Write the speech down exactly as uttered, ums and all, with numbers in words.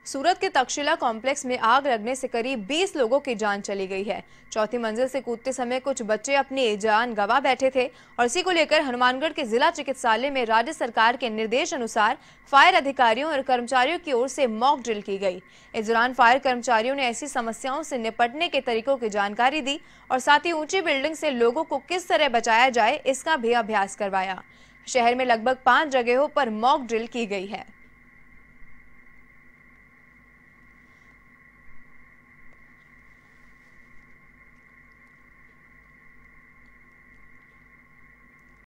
सूरत के तक्षशिला कॉम्प्लेक्स में आग लगने से करीब बीस लोगों की जान चली गई है। चौथी मंजिल से कूदते समय कुछ बच्चे अपनी जान गंवा बैठे थे और इसी को लेकर हनुमानगढ़ के जिला चिकित्सालय में राज्य सरकार के निर्देश अनुसार फायर अधिकारियों और कर्मचारियों की ओर से मॉक ड्रिल की गई। इस दौरान फायर कर्मचारियों ने ऐसी समस्याओं से निपटने के तरीकों की जानकारी दी और साथ ही ऊंची बिल्डिंग से लोगों को किस तरह बचाया जाए इसका भी अभ्यास करवाया। शहर में लगभग पांच जगहों पर मॉक ड्रिल की गई है।